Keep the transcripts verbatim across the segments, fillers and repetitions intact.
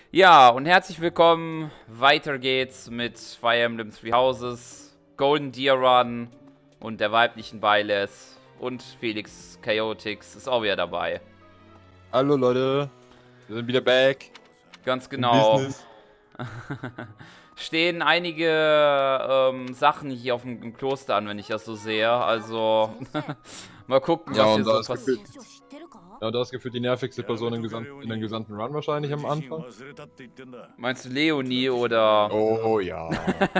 Ja, und herzlich willkommen. Weiter geht's mit Fire Emblem Three Houses, Golden Deer Run und der weiblichen Byleth. Und Felix Chaotix ist auch wieder dabei. Hallo Leute, wir sind wieder back. Ganz genau. Stehen einige ähm, Sachen hier auf dem Kloster an, wenn ich das so sehe. Also, mal gucken, Ja, was und hier da so ist passiert. Ja, das ist gefühlt die nervigste Person im gesamten, in den gesamten Run wahrscheinlich am Anfang. Meinst du Leonie oder... Oh ja.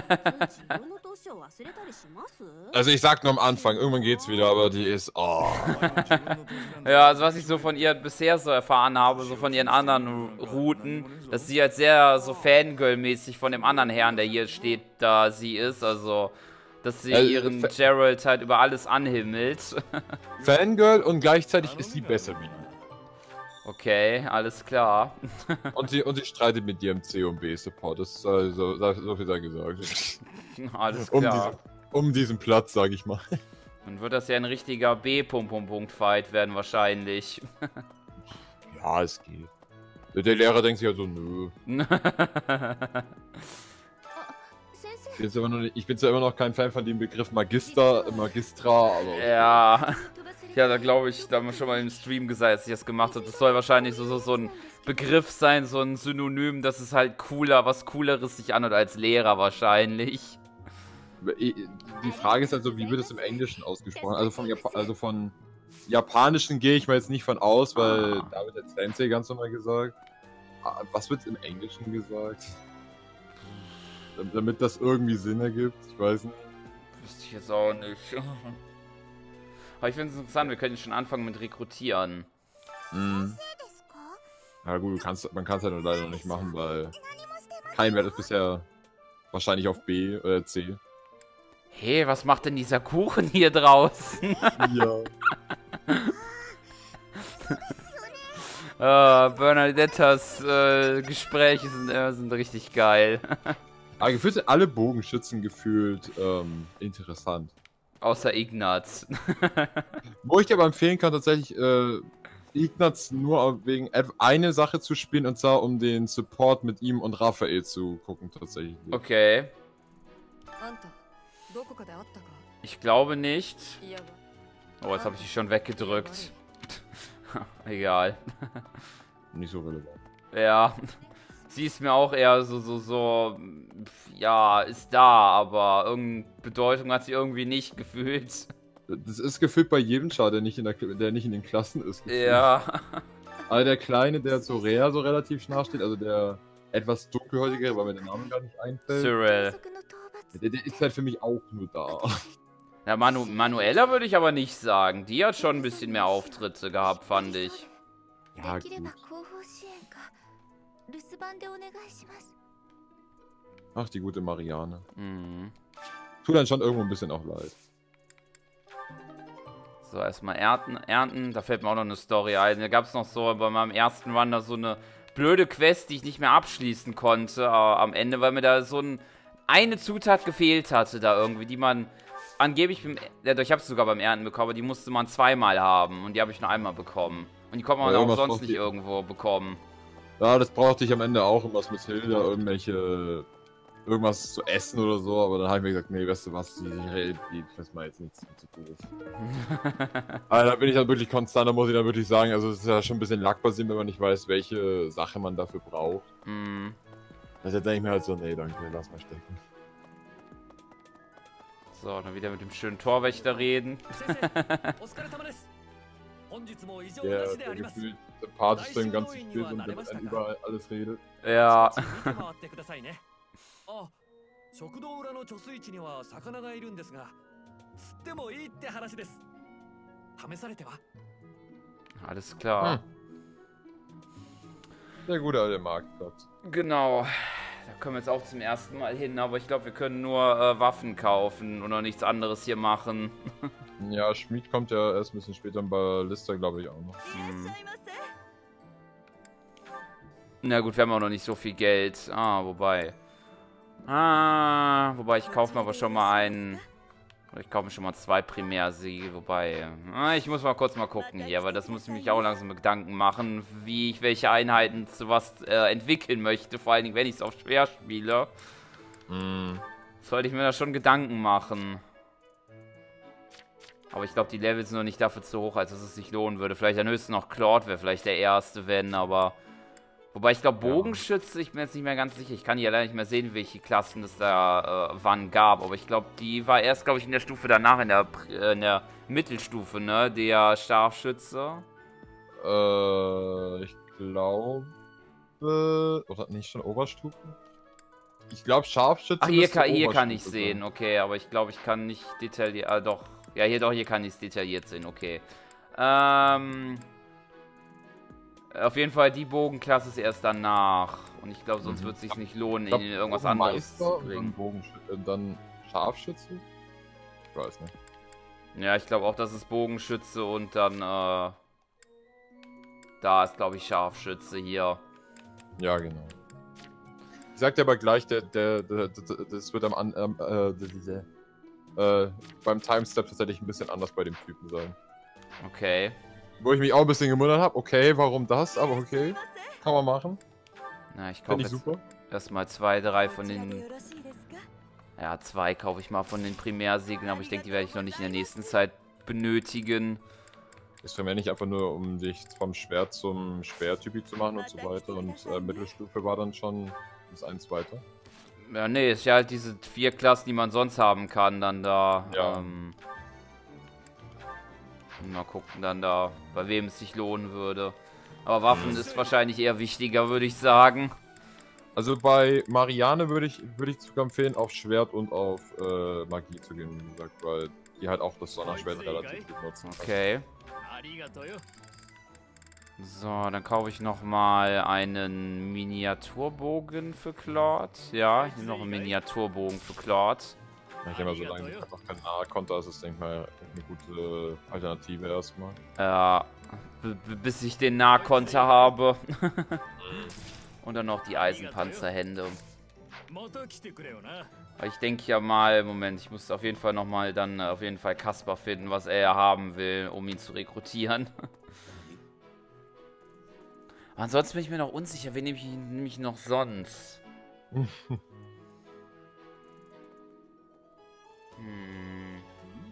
Also ich sag nur am Anfang, irgendwann geht's wieder, aber die ist... Oh. Ja, also was ich so von ihr bisher so erfahren habe, so von ihren anderen Routen, dass sie halt sehr so Fangirl-mäßig von dem anderen Herrn, der hier steht, da sie ist, also... Dass sie Äh, ihren Fa- Geralt halt über alles anhimmelt. Fangirl und gleichzeitig ist sie besser wie du. Okay, alles klar. Und sie, und sie streitet mit dir im C und B-Support, das ist also, so viel sei gesagt. Alles Um, klar. diese, um diesen Platz, sag ich mal. Dann wird das ja ein richtiger B-Punkt-Punkt-Fight werden wahrscheinlich. Ja, es geht. Der Lehrer denkt sich halt so, nö. Ich bin, zwar immer noch nicht, ich bin zwar immer noch kein Fan von dem Begriff Magister, Magistra, aber... Ja. Ja, da glaube ich, da haben wir schon mal im Stream gesagt, als ich das gemacht habe. Das soll wahrscheinlich so, so, so ein Begriff sein, so ein Synonym, dass es halt cooler, was Cooleres sich anhört als Lehrer wahrscheinlich. Die Frage ist also, wie wird es im Englischen ausgesprochen? Also von, Jap also von Japanischen gehe ich mal jetzt nicht von aus, weil da wird jetzt Sensei ganz normal gesagt. Was wird im Englischen gesagt? Damit das irgendwie Sinn ergibt, ich weiß nicht. Wüsste ich jetzt auch nicht. Aber ich finde es interessant, wir können schon anfangen mit Rekrutieren. Mhm. Ja gut, du kannst, man kann es ja nur leider noch nicht machen, weil kein Wert ist bisher wahrscheinlich auf B oder C. Hey, was macht denn dieser Kuchen hier draußen? Ja. uh, Bernadettas äh, Gespräche sind, äh, sind richtig geil. Aber gefühlt sind alle Bogenschützen gefühlt ähm, interessant. Außer Ignaz. Wo ich dir aber empfehlen kann, tatsächlich äh, Ignaz nur wegen eine Sache zu spielen, und zwar um den Support mit ihm und Raphael zu gucken, tatsächlich. Okay. Ich glaube nicht. Oh, jetzt habe ich die schon weggedrückt. Egal. Nicht so relevant. Ja. Sie ist mir auch eher so, so, so, ja, ist da, aber irgendeine Bedeutung hat sie irgendwie nicht gefühlt. Das ist gefühlt bei jedem Char, der nicht in, der, der nicht in den Klassen ist. Gefühlt. Ja. Aber der Kleine, der zu Rea so relativ nah steht, also der etwas dunkelhäutige, weil mir der Name gar nicht einfällt. Cyril. Der, der ist halt für mich auch nur da. Ja, Manu Manuela würde ich aber nicht sagen. Die hat schon ein bisschen mehr Auftritte gehabt, fand ich. Ja, gut. Ach, die gute Marianne. Mhm. Tut dann schon irgendwo ein bisschen auch leid. So, erstmal ernten, ernten. Da fällt mir auch noch eine Story ein. Da gab es noch so bei meinem ersten Run da so eine blöde Quest, die ich nicht mehr abschließen konnte. Aber am Ende, weil mir da so ein, eine Zutat gefehlt hatte da irgendwie, die man angeblich, beim, ja, ich habe es sogar beim Ernten bekommen, aber die musste man zweimal haben. Und die habe ich nur einmal bekommen. Und die konnte man Ja, auch sonst nicht die... irgendwo bekommen. Ja, das brauchte ich am Ende auch, irgendwas mit Hilda, irgendwelche, irgendwas zu essen oder so, aber dann habe ich mir gesagt, nee, weißt du was, die, die, die das mal jetzt nichts zu tun ist. Also da bin ich dann wirklich konstant, da muss ich dann wirklich sagen, also es ist ja schon ein bisschen lackbasiert, wenn man nicht weiß, welche Sache man dafür braucht. Mhm. Also denke ich mir halt so, nee, danke, lass mal stecken. So, dann wieder mit dem schönen Torwächter reden. Der, der gefühlt sympathisch im ganzen Spiel und der mit einem überall alles redet. Ja. Alles klar. Hm. Der gute alte Marktplatz. Genau. Da können wir jetzt auch zum ersten Mal hin, aber ich glaube, wir können nur äh, Waffen kaufen und noch nichts anderes hier machen. Ja, Schmied kommt ja erst ein bisschen später in Ballista, glaube ich, auch noch. Hm. Na gut, wir haben auch noch nicht so viel Geld. Ah, wobei. Ah, wobei ich kaufe mir aber schon mal einen Ich kaufe mir schon mal zwei Primärsiege, wobei... Ah, ich muss mal kurz mal gucken hier, weil das muss ich mich auch langsam mit Gedanken machen, wie ich welche Einheiten zu was äh, entwickeln möchte, vor allen Dingen, wenn ich es auf schwer spiele. Mm. Sollte ich mir da schon Gedanken machen. Aber ich glaube, die Levels sind noch nicht dafür zu hoch, als dass es sich lohnen würde. Vielleicht am höchsten noch Claude wäre vielleicht der erste, wenn, aber... Wobei ich glaube, Bogenschütze, ich bin jetzt nicht mehr ganz sicher. Ich kann hier leider nicht mehr sehen, welche Klassen es da äh, wann gab. Aber ich glaube, die war erst, glaube ich, in der Stufe danach, in der, äh, in der Mittelstufe, ne? Der Scharfschütze. Äh, ich glaube... Oder nicht schon Oberstufe? Ich glaube, Scharfschütze. Ach, hier, kann, hier kann ich sehen, okay. Aber ich glaube, ich kann nicht detailliert... Ah, doch. Ja, hier doch, hier kann ich es detailliert sehen, okay. Ähm... Auf jeden Fall, die Bogenklasse ist erst danach. Und ich glaube, sonst mhm. wird es sich nicht lohnen, ihn in irgendwas anderes zu bringen. Dann, dann Scharfschütze? Ich weiß nicht. Ja, ich glaube auch, das ist Bogenschütze und dann, äh... Da ist, glaube ich, Scharfschütze hier. Ja, genau. Ich sag dir aber gleich, der, der, der, der das wird am an, äh, diese, äh, beim Timestep tatsächlich ein bisschen anders bei dem Typen sein. Okay. Wo ich mich auch ein bisschen gewundert habe, okay, warum das, aber okay, kann man machen. Na, ich kaufe jetzt erstmal zwei, drei von den... Ja, zwei kaufe ich mal von den Primärsiegeln, aber ich denke, die werde ich noch nicht in der nächsten Zeit benötigen. Ist für mich nicht einfach nur, um dich vom Schwert zum Schwertypi zu machen und so weiter. Und äh, Mittelstufe war dann schon das eins weiter. Ja, nee, ist ja halt diese vier Klassen, die man sonst haben kann, dann da. Ja. Ähm, mal gucken dann da, bei wem es sich lohnen würde. Aber Waffen ist wahrscheinlich eher wichtiger, würde ich sagen. Also bei Marianne würde ich, würde ich sogar empfehlen, auf Schwert und auf äh, Magie zu gehen, wie gesagt, weil die halt auch das Donnerschwert relativ gut nutzen. Okay. So, dann kaufe ich nochmal einen Miniaturbogen für Claude. Ja, hier noch einen Miniaturbogen für Claude. Ich denke mal, solange du einfach kein Nahkonter hast, ist, denke ich mal, eine gute Alternative erstmal. Ja, bis ich den Nahkonter habe. Und dann noch die Eisenpanzerhände. Ich denke ja mal, Moment, ich muss auf jeden Fall nochmal dann auf jeden Fall Kaspar finden, was er haben will, um ihn zu rekrutieren. Ansonsten bin ich mir noch unsicher, wen nehme ich nämlich noch sonst? hm.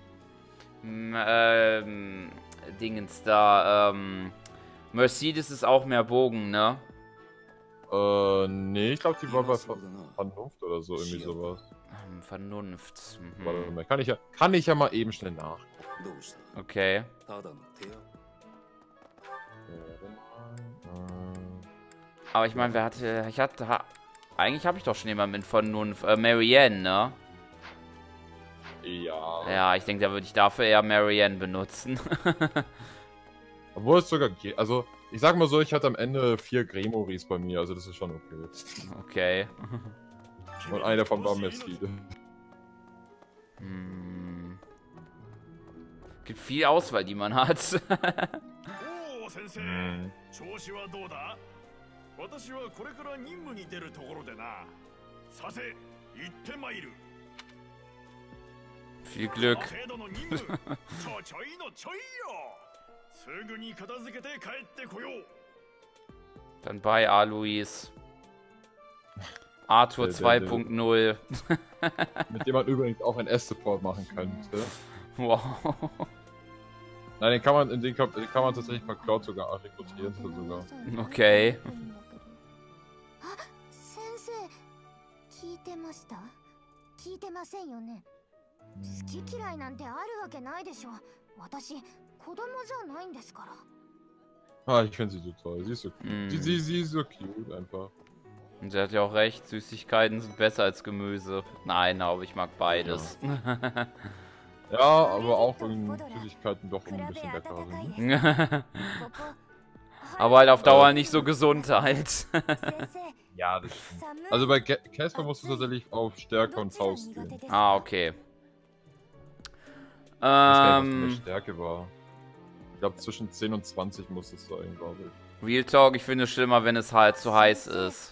Ähm, Dingens da, ähm, Mercedes ist auch mehr Bogen, ne? Äh, nee, ich glaube, die war bei Vernunft oder so, irgendwie sowas. Vernunft. Mhm. Warte mal, kann ich ja, kann ich ja mal eben schnell nachgucken. Okay. Aber ich meine, wer hatte, ich hatte, ha, eigentlich habe ich doch schon jemanden mit Vernunft, äh, Marianne, ne? Ja. Ja, ich denke, da würde ich dafür eher Marianne benutzen. Obwohl es sogar geht, also, ich sag mal so, ich hatte am Ende vier Gremoris bei mir, also das ist schon okay. Okay. Und einer davon war Mercedes. Hm. Gibt viel Auswahl, die man hat. hm. Viel Glück. Dann bei Alois. Arthur zwei Punkt null. Mit dem man übrigens auch ein S-Support machen könnte. Wow. Nein, den kann man, in den kann, den kann man tatsächlich bei Cloud sogar rekrutieren. Sogar. Okay. Ah, ich finde sie so toll. Sie ist so cute. Mm. Sie, sie, sie ist so cute einfach. Und sie hat ja auch recht, Süßigkeiten sind besser als Gemüse. Nein, aber ich mag beides. Ja, ja, aber auch wenn Süßigkeiten doch ein bisschen leckerer sind. Aber halt auf Dauer äh, nicht so gesund halt. Ja, das stimmt. Also bei Casper musst du tatsächlich auf Stärke und Faust gehen. Ah, okay. Ich weiß nicht, was die Stärke war. Ich glaube, zwischen zehn und zwanzig muss es sein, glaube ich. Real Talk, ich finde es schlimmer, wenn es halt zu heiß ist.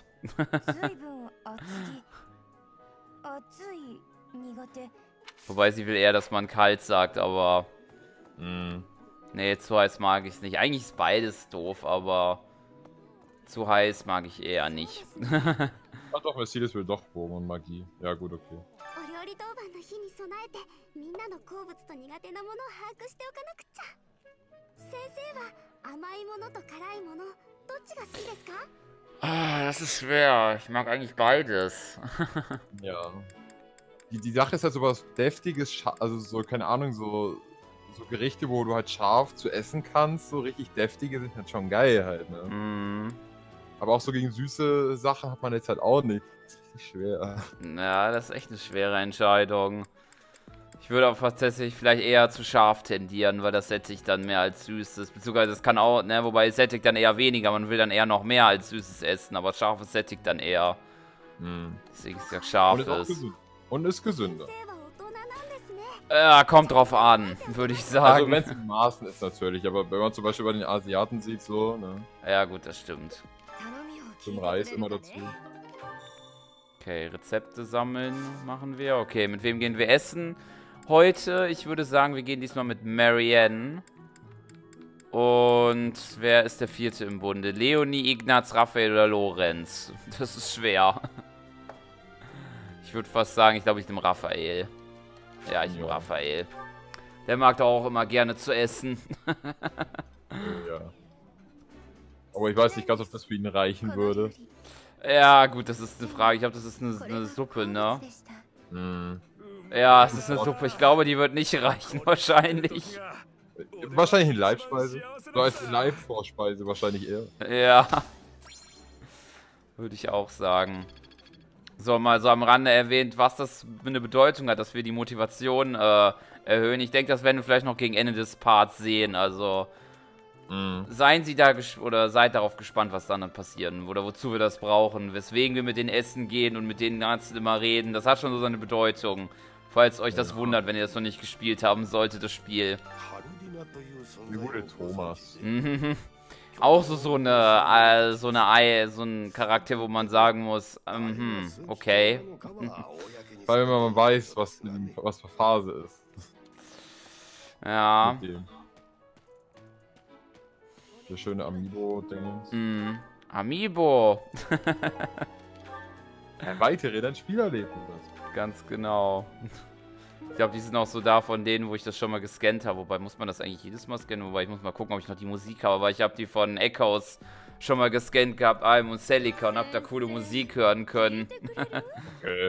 Wobei sie will eher, dass man kalt sagt, aber... Mm. Nee, zu heiß mag ich es nicht. Eigentlich ist beides doof, aber... Zu heiß mag ich eher nicht. Ach doch, Mercedes will doch Bogen und Magie. Ja gut, okay. Ah, das ist schwer. Ich mag eigentlich beides. Ja. Die, die Sache ist halt so was Deftiges, scha- also so, keine Ahnung, so, so Gerichte, wo du halt scharf zu essen kannst, so richtig deftige sind halt schon geil halt, ne? Mm. Aber auch so gegen süße Sachen hat man jetzt halt auch nicht. Das ist richtig schwer. Ja, das ist echt eine schwere Entscheidung. Ich würde auch fast tatsächlich vielleicht eher zu scharf tendieren, weil das sättigt dann mehr als süßes. Beziehungsweise es kann auch, ne, wobei es sättigt dann eher weniger. Man will dann eher noch mehr als süßes essen, aber scharfes sättigt dann eher. Hm. Deswegen ist ja Und ist auch scharfes. gesund. Und ist gesünder. Ja, kommt drauf an, würde ich Also sagen. wenn es in Maßen ist natürlich, aber wenn man zum Beispiel bei den Asiaten sieht, so, ne? Ja gut, das stimmt. Zum Reis immer dazu. Okay, Rezepte sammeln machen wir. Okay, mit wem gehen wir essen heute? Ich würde sagen, wir gehen diesmal mit Marianne. Und wer ist der vierte im Bunde? Leonie, Ignaz, Raphael oder Lorenz? Das ist schwer. Ich würde fast sagen, ich glaube, ich nehme Raphael. Ja, ich nehme Ja. Raphael. Der mag doch auch immer gerne zu essen. Ja. Aber ich weiß nicht ganz, ob das für ihn reichen würde. Ja, gut, das ist eine Frage. Ich glaube, das ist eine, eine Suppe, ne? Hm. Ja, es ist eine Suppe. Ich glaube, die wird nicht reichen, wahrscheinlich. Wahrscheinlich eine Leibspeise. So als Leibvorspeise wahrscheinlich eher. Ja. Würde ich auch sagen. So, mal so am Rande erwähnt, was das für eine Bedeutung hat, dass wir die Motivation äh, erhöhen. Ich denke, das werden wir vielleicht noch gegen Ende des Parts sehen. Also, Mhm. seien Sie da ges- oder seid darauf gespannt, was dann, dann passieren oder wozu wir das brauchen, weswegen wir mit denen essen gehen und mit denen ganzen immer reden. Das hat schon so seine Bedeutung. Falls euch das Ja. wundert, wenn ihr das noch nicht gespielt haben solltet, das Spiel. Wie gute Thomas. Mhm. Auch so, so eine, äh, so eine Ei, so ein Charakter, wo man sagen muss, ähm, okay. Weil wenn man weiß, was, was für Phase ist. Ja. Mit dem. Der schöne Amiibo-Ding. Mm. Amiibo. Erweitere dein Spielerlebnis. Ganz genau. Ich glaube, die sind auch so da von denen, wo ich das schon mal gescannt habe. Wobei, muss man das eigentlich jedes Mal scannen? Wobei, ich muss mal gucken, ob ich noch die Musik habe. Weil ich habe die von Echoes schon mal gescannt gehabt, Alm und Celica, und habe da coole Musik hören können. Okay.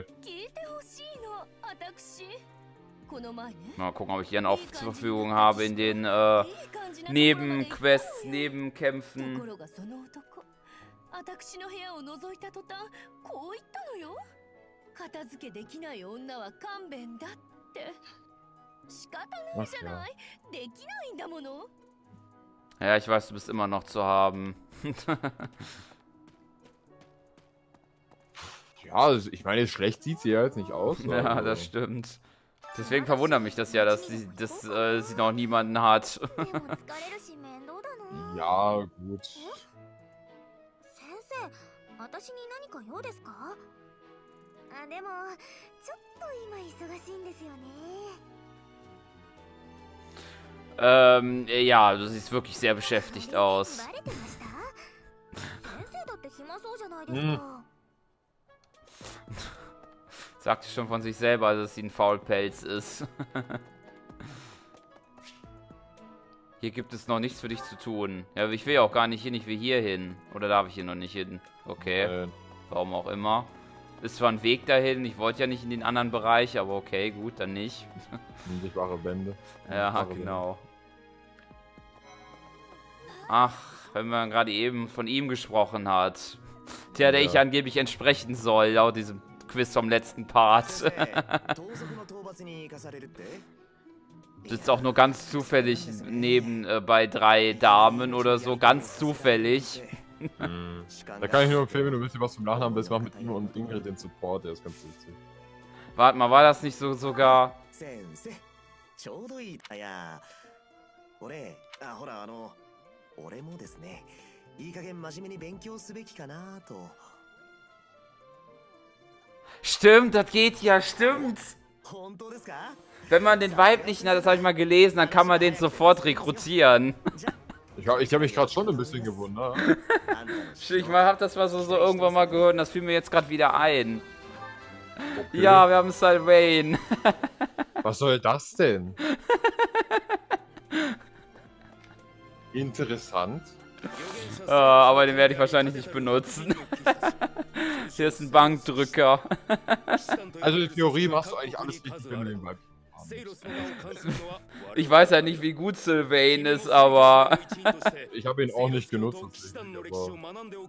Mal gucken, ob ich die dann auch zur Verfügung habe in den äh, Nebenquests, Nebenkämpfen. 私の部屋を覗いた途端こう言ったのよ。片付けできない女は勘弁だって。仕方ないじゃない。できないんだもの。 Ja, ich weiß, du bist immer noch zu haben. Ja, also ich meine, schlecht sieht sie ja jetzt nicht aus. Ja, also. das stimmt. Deswegen verwundert mich das ja, dass sie, dass, äh, sie noch niemanden hat. でも疲れるし面倒だな。 Ja, gut. 先生、私に何か用ですか？あ、でもちょっと今忙しいんですよね。 ähm, ja, du siehst wirklich sehr beschäftigt aus. バレてました？先生だって暇そうじゃないですか。 Sagte schon von sich selber, dass sie ein Faulpelz ist. Hier gibt es noch nichts für dich zu tun. Ja, ich will ja auch gar nicht hin, ich will hier hin. Oder darf ich hier noch nicht hin? Okay, Äh, warum auch immer. Ist zwar ein Weg dahin, ich wollte ja nicht in den anderen Bereich, aber okay, gut, dann nicht. unsichtbare Wände. Ja, Unsichtbare genau. Ach, wenn man gerade eben von ihm gesprochen hat. Der, der Ja. ich angeblich entsprechen soll, laut diesem Quiz vom letzten Part. Sitzt auch nur ganz zufällig neben äh, bei drei Damen oder so, ganz zufällig. Wände. Mhm. Da kann ich nur empfehlen, wenn du willst, was zum Nachnamen bist, mach mit ihm und Ingrid den Support, der ist ganz witzig. Warte mal, war das nicht so sogar... 先生ちょうどいいあや俺あほらあの俺もですねいい加減真面目に勉強すべきかなと Stimmt, das geht ja, stimmt. Wenn man den weiblichen hat, das habe ich mal gelesen, dann kann man den sofort rekrutieren. Ich, ich habe mich gerade schon ein bisschen gewundert. Ich habe das mal so, so irgendwann mal gehört und das fiel mir jetzt gerade wieder ein. Okay. Ja, wir haben Sylvain. Was soll das denn? Interessant. Uh, aber den werde ich wahrscheinlich nicht benutzen. Hier ist ein Bankdrücker. Also in Theorie machst du eigentlich alles richtig, wenn du den Weibchen hast. Ich weiß ja nicht, wie gut Sylvain ist, aber... Ich habe ihn auch nicht genutzt, tatsächlich, aber...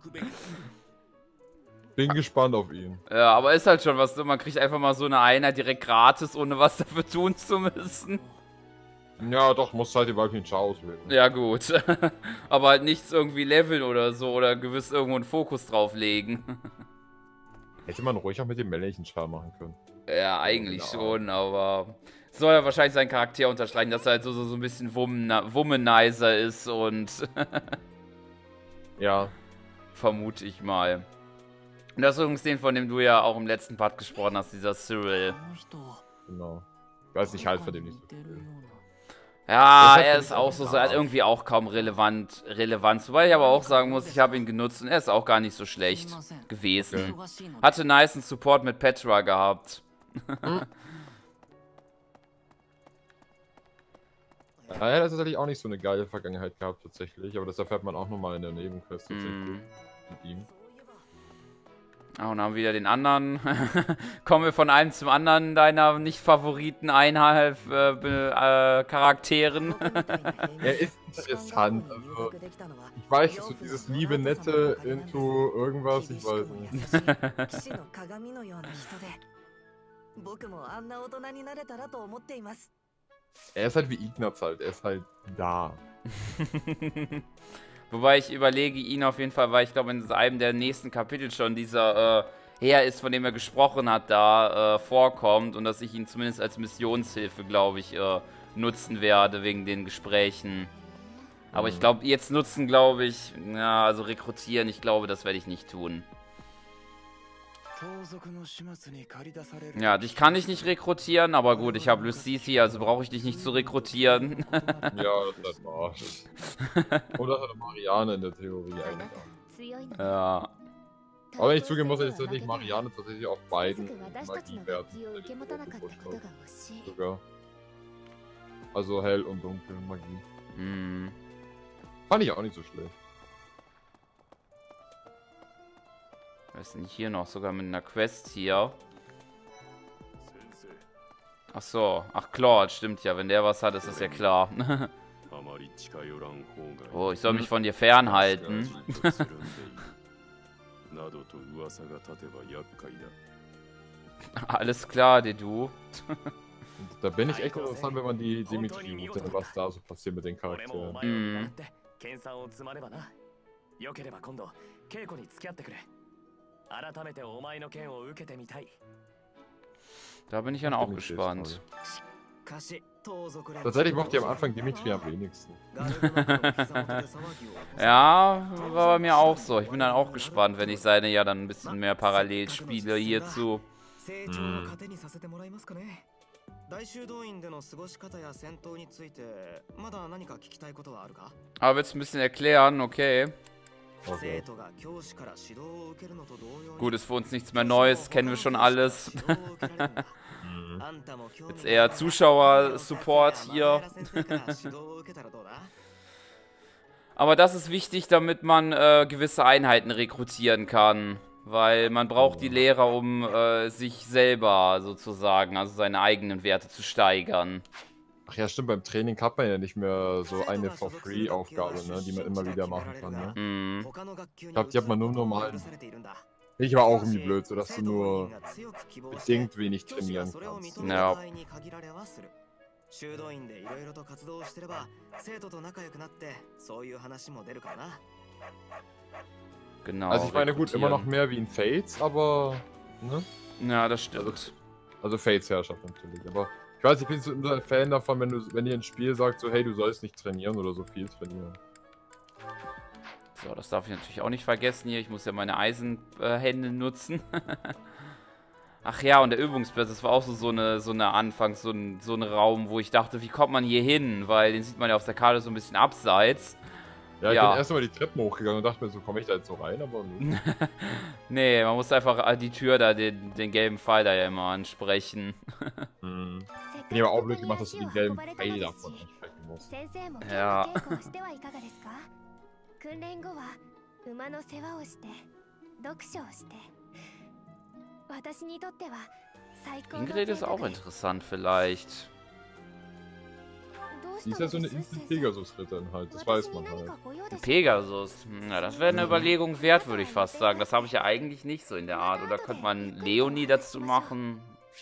Bin gespannt auf ihn. Ja, aber ist halt schon was, man kriegt einfach mal so eine Einheit direkt gratis, ohne was dafür tun zu müssen. Ja, doch, musst halt die Weibchen Char auswählen. Ja, gut. Aber halt nichts irgendwie leveln oder so oder gewiss irgendwo einen Fokus drauflegen. Hätte man ruhig auch mit dem männlichen Char machen können. Ja, eigentlich schon, aber soll ja wahrscheinlich seinen Charakter unterstreichen, dass er halt so, so, so ein bisschen Womanizer ist und ja. Vermute ich mal. Und das ist übrigens den, von dem du ja auch im letzten Part gesprochen hast, dieser Cyril. Genau. Ich weiß nicht, halt von dem nicht so viel. Ja, er ist auch so, so, er hat irgendwie auch kaum relevant, Relevanz. Wobei ich aber auch sagen muss, ich habe ihn genutzt und er ist auch gar nicht so schlecht gewesen. Okay. Hatte nice einen Support mit Petra gehabt. Hm. Ja, er hat tatsächlich auch nicht so eine geile Vergangenheit gehabt, tatsächlich. Aber das erfährt man auch nochmal in der Nebenquest tatsächlich. Mm. Mit ihm. Ah, und dann haben wir wieder den anderen. Kommen wir von einem zum anderen deiner nicht-Favoriten einhalb äh, äh, Charakteren. Er ist interessant. Also, ich weiß, so dieses liebe, nette into irgendwas, ich weiß nicht. Er ist halt wie Ignaz halt, er ist halt da. Wobei ich überlege ihn auf jeden Fall, weil ich glaube in einem der nächsten Kapitel schon dieser äh, Herr ist, von dem er gesprochen hat, da äh, vorkommt und dass ich ihn zumindest als Missionshilfe, glaube ich, äh, nutzen werde wegen den Gesprächen. Aber mhm. ich glaube, jetzt nutzen, glaube ich, ja, also rekrutieren, ich glaube, das werde ich nicht tun. Ja, dich kann ich nicht rekrutieren, aber gut, ich habe Lucici, also brauche ich dich nicht zu rekrutieren. Ja, das war oder hat Marianne in der Theorie eigentlich. Ja. Aber wenn ich zugeben muss, ist tatsächlich Marianne tatsächlich auf beiden Magiewerten sogar. Also hell und dunkel Magie. Mhm. Fand ich auch nicht so schlecht. Was ist denn hier noch? Sogar mit einer Quest hier. Ach so. Ach, Claude, stimmt ja. Wenn der was hat, ist das ja klar. Oh, ich soll mich von dir fernhalten. Alles klar, Dedu. Da bin ich echt interessant, wenn man die Dimitri ruft, was da so passiert mit den Charakteren. Mhm. Da bin ich dann auch gespannt. Tatsächlich macht die am Anfang Dimitri am wenigsten. Ja, war bei mir auch so. Ich bin dann auch gespannt, wenn ich seine ja dann ein bisschen mehr parallel spiele hierzu. Hm. Aber willst du ein bisschen erklären, okay. Okay. Gut, ist für uns nichts mehr Neues, kennen wir schon alles. Jetzt eher Zuschauer-Support hier. Aber das ist wichtig, damit man äh, gewisse Einheiten rekrutieren kann. Weil man braucht die Lehrer, um äh, sich selber sozusagen, also seine eigenen Werte zu steigern. Ach ja, stimmt, beim Training hat man ja nicht mehr so eine For-Free-Aufgabe, ne, die man immer wieder machen kann, ne? Mm. Ich glaube, die hat man nur normal. Ich war auch irgendwie blöd, so dass du nur bedingt wenig trainieren kannst. Ja. Genau. Also ich meine, gut, immer noch mehr wie in Fates, aber, ne? Ja, das stimmt. Also, also Fates Herrschaft natürlich, aber ich weiß, ich bin so ein Fan davon, wenn du, wenn dir ein Spiel sagt, so, hey, du sollst nicht trainieren oder so viel trainieren. So, das darf ich natürlich auch nicht vergessen hier. Ich muss ja meine Eisenhände nutzen. Ach ja, und der Übungsplatz, das war auch so, so eine, so eine Anfangs, so ein, so ein Raum, wo ich dachte, wie kommt man hier hin? Weil den sieht man ja auf der Karte so ein bisschen abseits. Ja, ich Ja. bin erst mal die Treppen hochgegangen und dachte mir so, komme ich da jetzt so rein, aber nö. Nee, man muss einfach die Tür da, den, den gelben Pfeil da ja immer ansprechen. Hm. Bin ich aber auch blöd gemacht, dass du den gelben Pfeil davon ansprechen musst. Ja. 訓練後は馬の世話をして読書をして私にとっては最高の Ingrid ist auch interessant vielleicht. Die ist ja so eine Instant-Pegasus-Ritterin halt, das weiß man halt. Pegasus. Hm, ja, das wäre eine Überlegung wert, würde ich fast sagen. Das habe ich ja eigentlich nicht so in der Art. Oder könnte man Leonie dazu machen?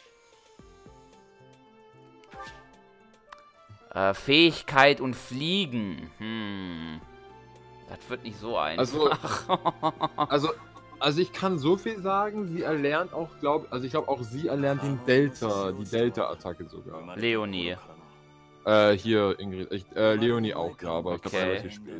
Äh, Fähigkeit und Fliegen. Hm. Das wird nicht so einfach. Also, also, also ich kann so viel sagen, sie erlernt auch, glaube also ich glaube auch sie erlernt den Delta, die Delta-Attacke sogar. Leonie. Äh, hier, Ingrid, ich, äh, Leonie auch, ja, aber ich glaube, Okay. relativ spät.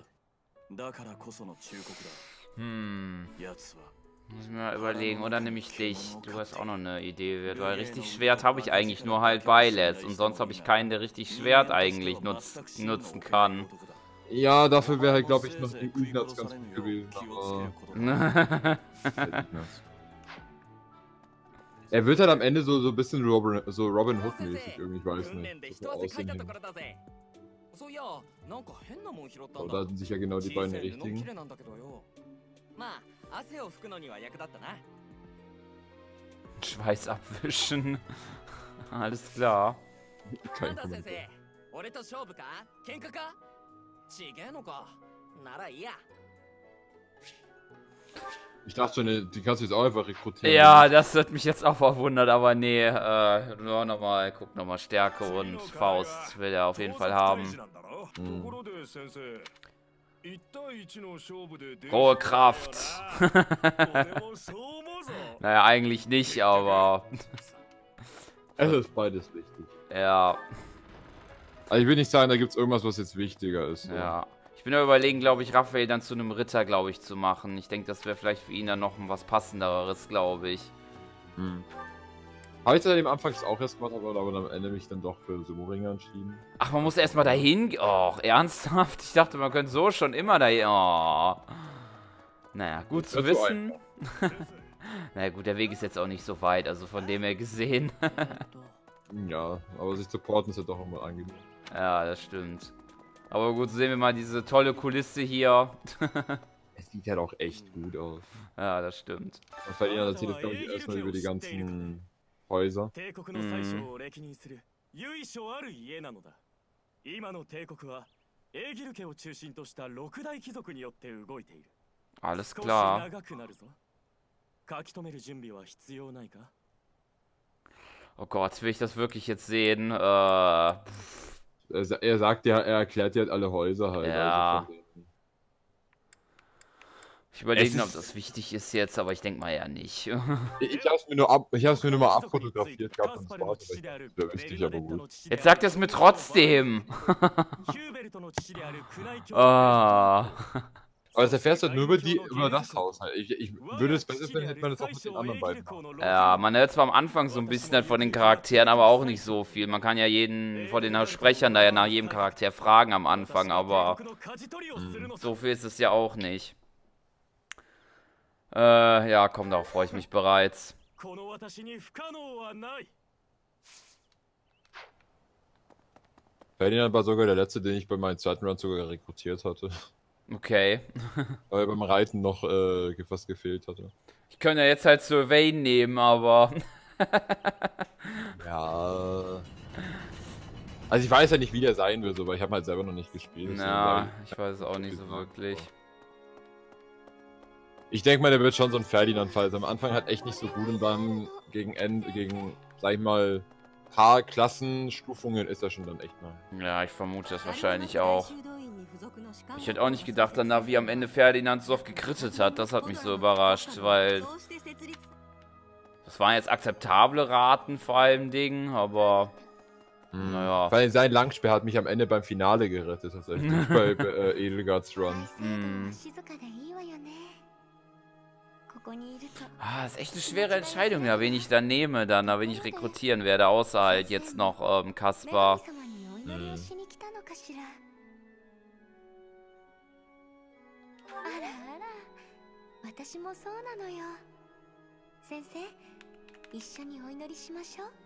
Hm. Muss ich mir mal überlegen. Oder nehme ich dich. Du hast auch noch eine Idee. Weil richtig Schwert habe ich eigentlich nur halt Beiles. Und sonst habe ich keinen, der richtig Schwert eigentlich nutz, nutzen kann. Ja, dafür wäre halt, glaube ich, noch die Ignaz ganz gut gewesen, aber... Er wird halt am Ende so, so ein bisschen Robin, so Robin Hood-mäßig irgendwie, ich weiß nicht. So aussehen hin. Oh, da sind sicher genau die beiden richtigen. Schweiß abwischen. Alles klar. Kein Kommentar. Ich dachte schon, die kannst du jetzt auch einfach rekrutieren. Ja, das wird mich jetzt auch verwundert, aber nee, äh, nur nochmal, guck nochmal, Stärke und Faust will er auf jeden Fall haben. Hm. Rohe Kraft. Naja, eigentlich nicht, aber... Es ist beides wichtig. Ja, Also ich will nicht sagen, da gibt es irgendwas, was jetzt wichtiger ist. So. ja. Ich bin ja überlegen, glaube ich, Raphael dann zu einem Ritter, glaube ich, zu machen. Ich denke, das wäre vielleicht für ihn dann noch was Passenderes, glaube ich. Hm. Habe ich dann am Anfang auch erst gemacht, aber am Ende mich dann doch für Sumo-Ringer entschieden. Ach, man muss erstmal dahin... Och, ernsthaft? Ich dachte, man könnte so schon immer dahin... Oh. Naja, gut zu Das ist so wissen. Naja, gut, der Weg ist jetzt auch nicht so weit, also von dem her gesehen. Ja, aber sich supporten ist ja doch immer angenehm. Ja, das stimmt. Aber gut, sehen wir mal diese tolle Kulisse hier. Es sieht halt auch echt gut aus. Ja, das stimmt. Und Ferdinand erzählt jetzt, glaube ich, erstmal über die ganzen Häuser. Mhm. Alles klar. Oh Gott, will ich das wirklich jetzt sehen? Äh, Er, sa- er sagt ja, er erklärt ja halt alle Häuser halt. Ja. Also von denen. ich überlege, Es ob ist- das wichtig ist jetzt, aber ich denke mal ja nicht. Ich, ich habe es mir nur ab, ich hab's mir nur mal abfotografiert gehabt und das war das wäre wichtig, aber gut. Jetzt sagt er es mir trotzdem. Ah. Aber das erfährst du halt nur über, die, über das Haus halt. Ich, ich würde es besser finden, hätte man das auch mit den anderen beiden gemacht. Ja, man hört zwar am Anfang so ein bisschen halt von den Charakteren, aber auch nicht so viel. Man kann ja jeden von den Sprechern da ja nach jedem Charakter fragen am Anfang, aber so viel ist es ja auch nicht. Äh, ja, komm, darauf freue ich mich bereits. Ferdinand war sogar der letzte, den ich bei meinem zweiten Run sogar rekrutiert hatte. Okay. Weil er beim Reiten noch äh, was gefehlt hatte. Ich könnte ja jetzt halt Sylvain nehmen, aber... Ja. Also ich weiß ja nicht, wie der sein will, so, weil ich habe halt selber noch nicht gespielt. deswegen Na, sag ich weiß es auch nicht so wirklich. Ich denke mal, der wird schon so ein Ferdinand-Fall sein. Am Anfang halt echt nicht so gut und dann gegen Ende, gegen, sag ich mal, paar Klassenstufungen ist er schon dann echt mal. Ja, ich vermute das wahrscheinlich auch. Ich hätte auch nicht gedacht, dass Navi am Ende Ferdinand so oft gekrittet hat. Das hat mich so überrascht, weil... Das waren jetzt akzeptable Raten vor allem Dingen, aber... Hm. Naja. Weil sein Langspeer hat mich am Ende beim Finale gerettet, tatsächlich. bei bei äh, Edelgards Run. Hm. Ah, ist echt eine schwere Entscheidung, ja, wen ich da nehme, dann, wen ich rekrutieren werde, außer halt jetzt noch ähm, Kaspar. Mhm. 私もそうなのよ。先生、一緒にお祈りしましょう。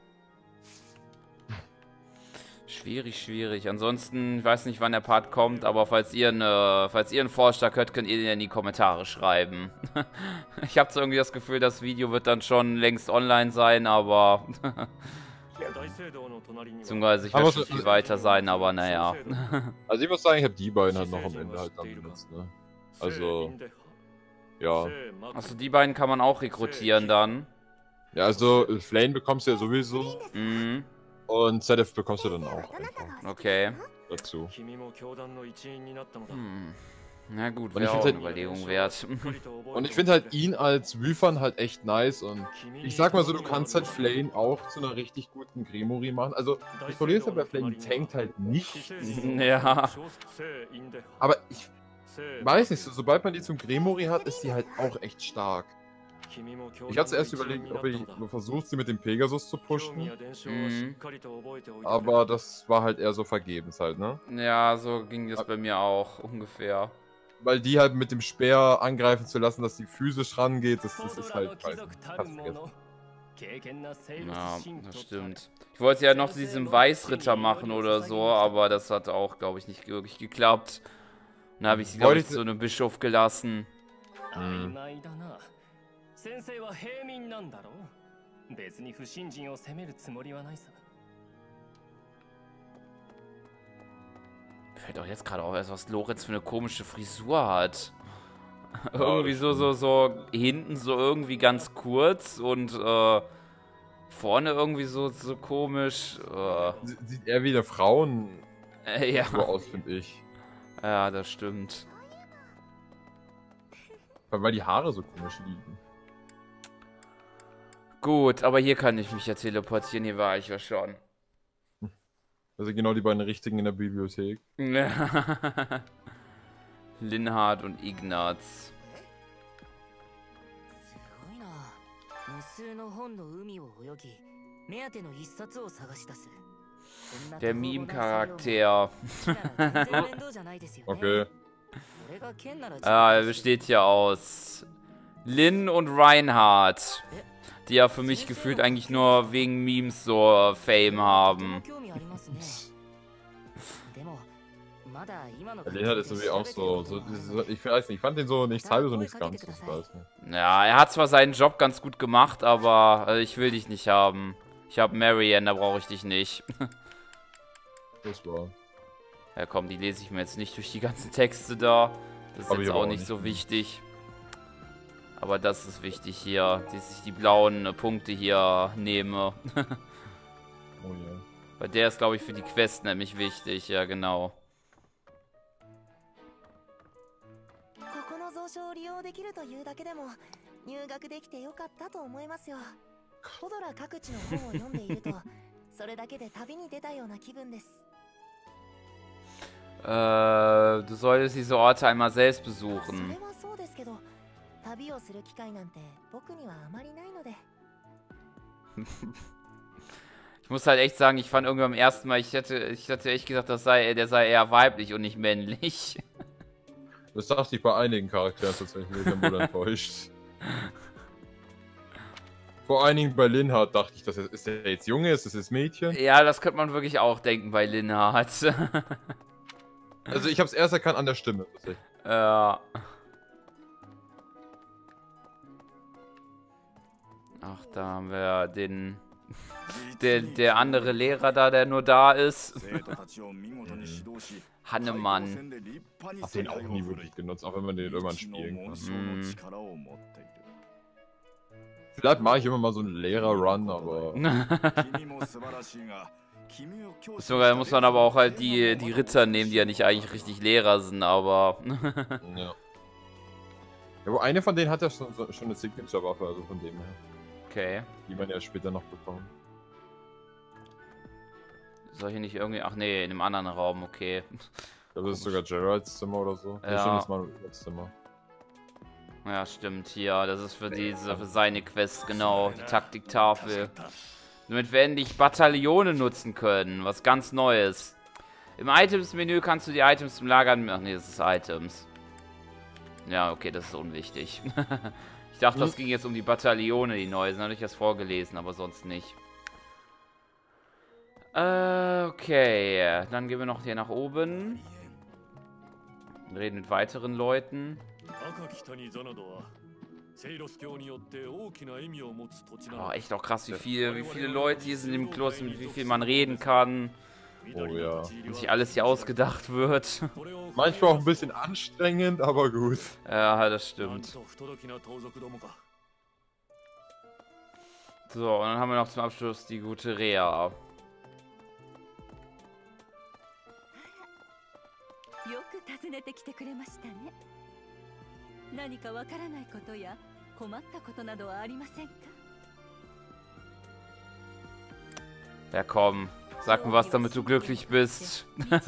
Schwierig, schwierig. Ansonsten, ich weiß nicht, wann der Part kommt, aber falls ihr, eine, falls ihr einen Vorschlag hört, könnt ihr den in die Kommentare schreiben. Ich habe so irgendwie das Gefühl, das Video wird dann schon längst online sein, aber... Beziehungsweise ich werde schon viel weiter sein, aber naja. Also ich muss sagen, ich habe die beiden halt noch am Ende halt dann benutzt, ne? Also... Ja. Also die beiden kann man auch rekrutieren dann. Ja, also Flame bekommst du ja sowieso. Mhm. Und Z F bekommst du dann auch einfach Okay. dazu. Hm. Na gut, Und ich wäre auch find eine halt- Überlegung wert. Und ich finde halt ihn als Wyvern halt echt nice und ich sag mal so, du kannst halt Flame auch zu einer richtig guten Grimory machen. Also, das Problem ist ja bei Flame, die tankt halt nichts. Ja. Aber ich weiß nicht, so, sobald man die zum Grimory hat, ist die halt auch echt stark. Ich hatte zuerst überlegt, ob ich nur versucht, sie mit dem Pegasus zu pushen. Mhm. Aber das war halt eher so vergebens halt, ne? Ja, so ging das bei mir auch ungefähr. Weil die halt mit dem Speer angreifen zu lassen, dass die physisch rangeht, das, das ist halt, weiß nicht, kannst vergessen. Ja, das stimmt. Ich wollte ja noch diesen Weißritter machen oder so, aber das hat auch, glaube ich, nicht wirklich geklappt. Dann habe ich sie, glaube ich, zu einem Bischof gelassen. Mhm. 先生は平民なんだろう。別に不信心を責めるつもりはないさ。 Fällt auch jetzt gerade auf, erst was Lorenz für eine komische Frisur hat. Irgendwie so, so, so hinten so irgendwie ganz kurz und äh, vorne irgendwie so, so komisch. Äh, Sieht eher wie eine Frauen äh, ja. so aus, finde ich. Ja, das stimmt. Weil die Haare so komisch liegen. Gut, aber hier kann ich mich ja teleportieren, hier war ich ja schon. Also genau die beiden richtigen in der Bibliothek. Linhard und Ignaz. Der Meme-Charakter. Okay. Ah, er besteht hier aus Lin und Reinhard, die ja für mich gefühlt eigentlich nur wegen Memes so Fame haben. Der Leonhard ist irgendwie auch so, so, so, ich weiß nicht, ich fand den so nichts halbes und nichts Ganzes, ich weiß nicht. Ja, er hat zwar seinen Job ganz gut gemacht, aber äh, ich will dich nicht haben. Ich habe Marianne, da brauche ich dich nicht. Das war. Ja komm, die lese ich mir jetzt nicht durch die ganzen Texte da. Das ist Aber jetzt ich aber auch auch nicht nicht. so wichtig. Aber das ist wichtig hier, dass ich die blauen äh, Punkte hier nehme. Oh ja. Weil der ist, glaube ich, für die Quest nämlich wichtig. Ja, genau. ここの蔵書を利用できるというだけでも入学できてよかったと思いますよ。コドラ各地の本を読んでいるとそれだけで旅に出たような気分です。 Äh, du solltest diese Orte einmal selbst そ besuchen. れはそうですけど、旅をする機会なんて僕にはあまりないので。 Ich muss halt echt sagen, ich fand irgendwie beim ersten Mal, ich hätte, ich hätte echt gesagt, das sei, der sei eher weiblich und nicht männlich. Das dachte ich bei einigen Charakteren tatsächlich, ich bin wohl enttäuscht. Vor einigen bei Linhard dachte ich, dass er, ist der jetzt Junge, ist das jetzt Mädchen? Ja, das könnte man wirklich auch denken bei Linhard. Also ich habe es erst erkannt an der Stimme. Tatsächlich. Ja. Ach, da haben wir den... Der, der andere Lehrer da, der nur da ist. Hannemann. Hab den auch nie wirklich genutzt, auch wenn man den irgendwann spielen kann. Mm. Vielleicht mache ich immer mal so einen Lehrer-Run, aber... Sogar muss man aber auch halt die, die Ritter nehmen, die ja nicht eigentlich richtig Lehrer sind, aber... ja. Ja, aber eine von denen hat ja schon, schon eine Signature-Waffe, also von dem her. Okay. Die man ja später noch bekommt. Soll ich nicht irgendwie... Ach nee, in einem anderen Raum, okay. Ich glaube, das ist sogar Geralds Zimmer oder so. Ja. Das ist schon das Manuels Zimmer. Ja, stimmt, hier. Das ist für diese, für seine Quest, genau. Die Taktiktafel. Damit wir endlich Bataillone nutzen können. Was ganz Neues. Im Items-Menü kannst du die Items im Lager... Ach nee, das ist Items. Ja, okay, das ist unwichtig. Ich dachte, das ging jetzt um die Bataillone, die neu sind. Habe ich das vorgelesen, aber sonst nicht. Äh, okay. Dann gehen wir noch hier nach oben. Reden mit weiteren Leuten. Oh, echt auch krass, wie, viel, wie viele Leute hier sind im Kloster, mit wie viel man reden kann. Oh ja. Und sich alles hier ausgedacht wird. Manchmal auch ein bisschen anstrengend, aber gut. Ja, das stimmt. So, und dann haben wir noch zum Abschluss die gute Rea. よく訪ねてきてくれましたね。何かわからないことや困ったことなどはありませんか? Ja, komm. Sag mir was, damit du glücklich bist.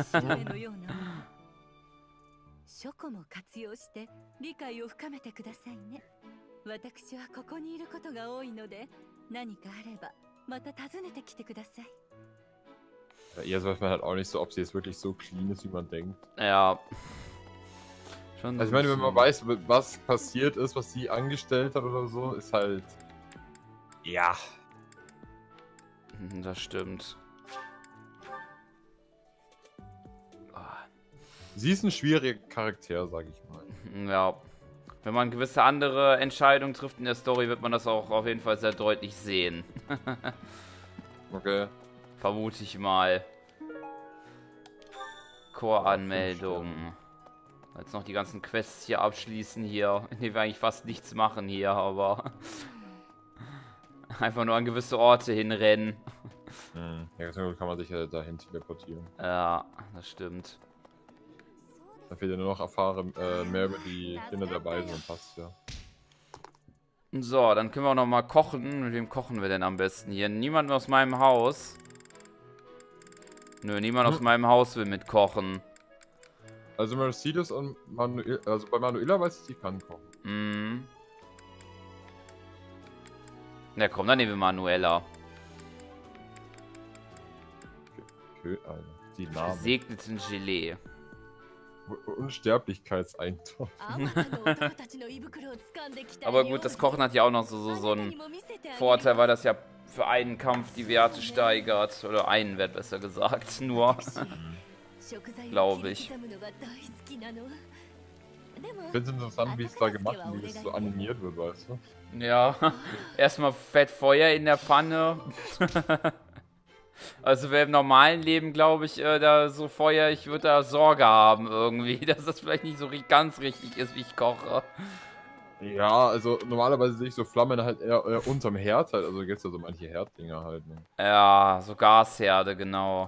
書庫も活用して理解を深めてくださいね。私はここにいることが多いので、何かあればまた訪ねてきてください。 Ja, jetzt weiß man halt auch nicht so, ob sie jetzt wirklich so clean ist, wie man denkt. Ja. Schon also ich meine, wenn man weiß, was passiert ist, was sie angestellt hat oder so, ist halt... Ja. Das stimmt. Sie ist ein schwieriger Charakter, sag ich mal. Ja. Wenn man gewisse andere Entscheidungen trifft in der Story, wird man das auch auf jeden Fall sehr deutlich sehen. Okay. Vermute ich mal. Core-Anmeldung. Jetzt noch die ganzen Quests hier abschließen hier. In denen wir eigentlich fast nichts machen hier, aber... einfach nur an gewisse Orte hinrennen. Hm. Ja, zum Glück kann man sich ja dahin teleportieren. Ja, das stimmt. Da fehlt ja nur noch erfahre äh, mehr über die Kinder dabei sind, passt ja. So, dann können wir auch noch mal kochen. Mit wem kochen wir denn am besten hier? Niemand aus meinem Haus. Nö, niemand hm. aus meinem Haus will mitkochen. Also Mercedes und Manuela, also bei Manuela weiß ich, sie kann kochen. Mhm. Na komm, dann nehmen wir Manuela. Okay, also die Namen. Gesegneten Gelee. Unsterblichkeitseintopf. Aber gut, das Kochen hat ja auch noch so, so, so einen Vorteil, weil das ja für einen Kampf die Werte steigert. Oder einen Wert besser gesagt, nur. Glaube ich. Ich finde es interessant, wie es da gemacht wird, wie es so animiert wird, weißt du? Ja, erstmal fett Feuer in der Pfanne. Also wer im normalen Leben, glaube ich, äh, da so Feuer, ich würde da Sorge haben irgendwie, dass das vielleicht nicht so ri ganz richtig ist, wie ich koche. Ja, also normalerweise sehe ich so Flammen halt eher, eher unterm Herd halt, also gibt es ja so manche Herddinger halt. Ne? Ja, so Gasherde, genau.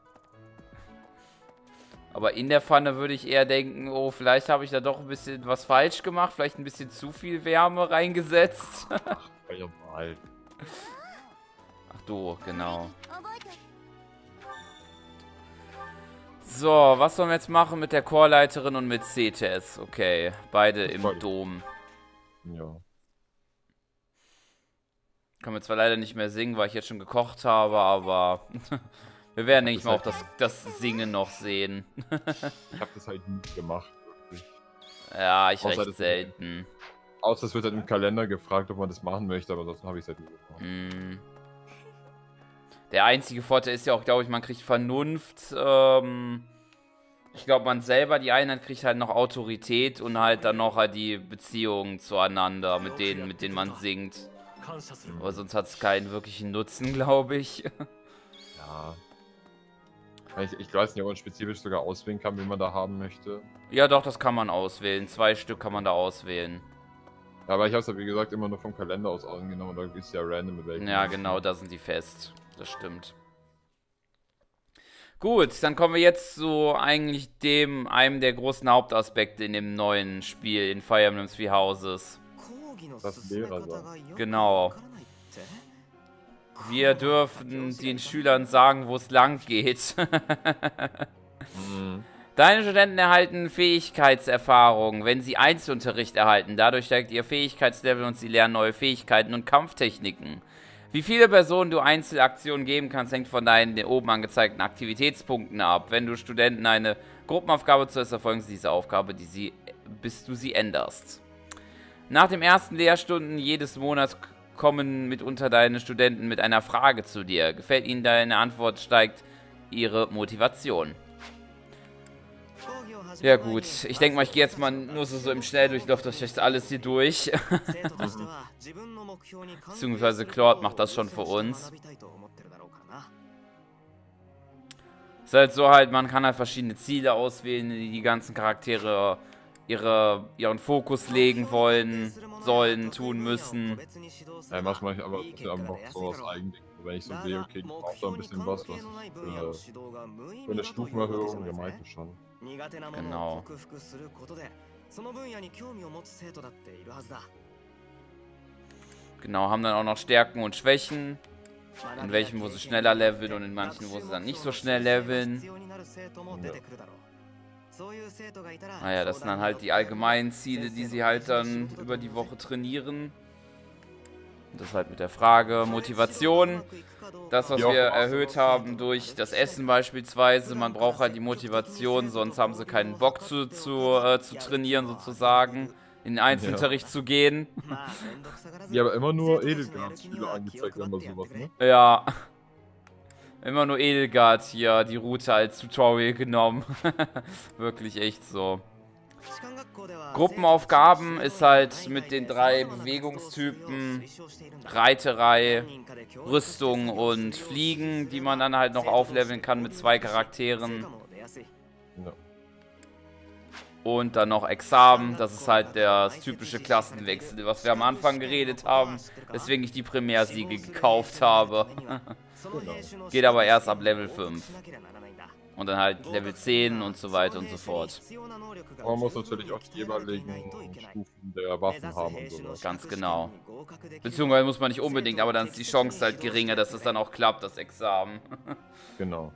Aber in der Pfanne würde ich eher denken, oh, vielleicht habe ich da doch ein bisschen was falsch gemacht, vielleicht ein bisschen zu viel Wärme reingesetzt. Ach, ja mal. Ach du, genau. So, was sollen wir jetzt machen mit der Chorleiterin und mit Cetes? Okay, beide im Voll. Dom. Ja. Können wir zwar leider nicht mehr singen, weil ich jetzt schon gekocht habe, aber wir werden, denke ich mal, auch das, das Singen noch sehen. Ich habe das halt nie gemacht, wirklich. Ja, ich Außer recht selten. Außer es wird halt im Kalender gefragt, ob man das machen möchte, aber sonst habe ich es halt nie gemacht. Mm. Der einzige Vorteil ist ja auch, glaube ich, man kriegt Vernunft. Ähm, ich glaube, man selber, die Einheit, kriegt halt noch Autorität und halt dann noch halt die Beziehungen zueinander, mit denen, mit denen man singt. Aber sonst hat es keinen wirklichen Nutzen, glaube ich. Ja. Ich, ich weiß nicht, ob man spezifisch sogar auswählen kann, wie man da haben möchte. Ja, doch, das kann man auswählen. Zwei Stück kann man da auswählen. Ja, aber ich habe es ja, wie gesagt, immer nur vom Kalender aus angenommen. Da ist ja random mit welchen. Ja, genau, da sind die fest. Das stimmt. Gut, dann kommen wir jetzt zu eigentlich dem, einem der großen Hauptaspekte in dem neuen Spiel, in Fire Emblem Three Houses. Das Lehrer sein. Genau. Wir dürfen den Schülern sagen, wo es lang geht. Mhm. Deine Studenten erhalten Fähigkeitserfahrung, wenn sie Einzelunterricht erhalten. Dadurch steigt ihr Fähigkeitslevel und sie lernen neue Fähigkeiten und Kampftechniken. Wie viele Personen du Einzelaktionen geben kannst, hängt von deinen oben angezeigten Aktivitätspunkten ab. Wenn du Studenten eine Gruppenaufgabe zuerst erfolgen sie diese Aufgabe, die sie, bis du sie änderst. Nach den ersten Lehrstunden jedes Monats kommen mitunter deine Studenten mit einer Frage zu dir. Gefällt ihnen deine Antwort, steigt ihre Motivation. Ja gut, ich denke mal, ich gehe jetzt mal nur so, so im Schnelldurchlauf durch das alles hier durch. Beziehungsweise Claude macht das schon für uns. Ist halt so halt, man kann halt verschiedene Ziele auswählen, die die ganzen Charaktere ihre, ihren Fokus legen wollen, sollen, tun müssen. Ja, manchmal aber einfach so aus Eigending. Wenn ich so sehe, okay, ich brauche da ein bisschen was, was für, für eine Stufenerhöhung, der meinte schon. Genau. Genau, haben dann auch noch Stärken und Schwächen. In welchen, wo sie schneller leveln und in manchen, wo sie dann nicht so schnell leveln. Ja. Naja, das sind dann halt die allgemeinen Ziele, die sie halt dann über die Woche trainieren. Und das halt mit der Frage Motivation. Das, was wir erhöht haben durch das Essen beispielsweise. Man braucht halt die Motivation, sonst haben sie keinen Bock zu, zu, äh, zu trainieren sozusagen. In den Einzelunterricht ja. zu gehen. Ja, aber immer nur Edelgard-Spiele angezeigt, wenn man sowas, ne? Ja. Immer nur Edelgard hier, die Route als Tutorial genommen. Wirklich echt so. Gruppenaufgaben ist halt mit den drei Bewegungstypen Reiterei, Rüstung und Fliegen, die man dann halt noch aufleveln kann mit zwei Charakteren. Ja. Und dann noch Examen, das ist halt das typische Klassenwechsel, was wir am Anfang geredet haben, weswegen ich die Primärsiege gekauft habe. Genau. Geht aber erst ab Level fünf. Und dann halt Level zehn und so weiter und so fort. Aber man muss natürlich auch die jeweiligen Stufen der Waffen haben und sowas. Ganz genau. Beziehungsweise muss man nicht unbedingt, aber dann ist die Chance halt geringer, dass es dann auch klappt, das Examen. Genau.